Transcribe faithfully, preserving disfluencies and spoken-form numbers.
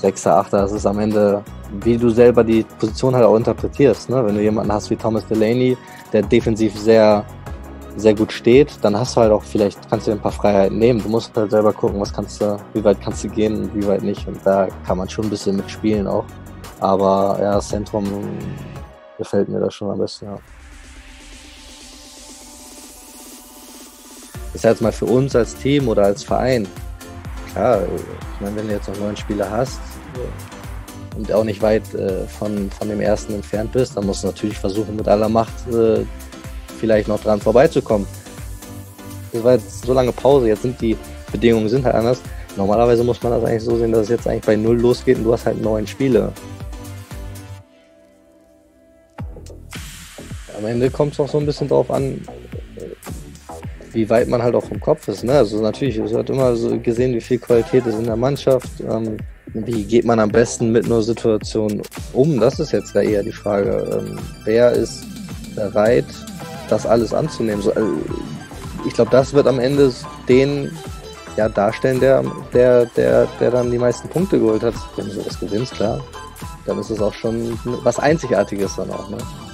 Sechser, Achter, das ist am Ende, wie du selber die Position halt auch interpretierst. Ne? Wenn du jemanden hast wie Thomas Delaney, der defensiv sehr, sehr gut steht, dann hast du halt auch vielleicht, kannst du dir ein paar Freiheiten nehmen. Du musst halt selber gucken, was kannst du, wie weit kannst du gehen und wie weit nicht. Und da kann man schon ein bisschen mitspielen auch. Aber ja, das Zentrum gefällt mir da schon am besten, ja. Das ist jetzt mal für uns als Team oder als Verein. Klar, ich meine, wenn du jetzt noch neun Spieler hast und auch nicht weit äh, von, von dem ersten entfernt bist, dann musst du natürlich versuchen, mit aller Macht äh, vielleicht noch dran vorbeizukommen. Das war jetzt so lange Pause, jetzt sind die Bedingungen sind halt anders. Normalerweise muss man das eigentlich so sehen, dass es jetzt eigentlich bei null losgeht und du hast halt neun Spiele. Am Ende kommt es auch so ein bisschen drauf an, wie weit man halt auch vom Kopf ist. Ne? Also natürlich, es wird immer so gesehen, wie viel Qualität ist in der Mannschaft. Ähm, wie geht man am besten mit einer Situation um? Das ist jetzt da eher die Frage. Ähm, wer ist bereit, das alles anzunehmen? So, also, ich glaube, das wird am Ende den ja, darstellen, der, der, der, der dann die meisten Punkte geholt hat. Wenn du sowas gewinnst, klar, dann ist es auch schon was Einzigartiges dann auch. Ne?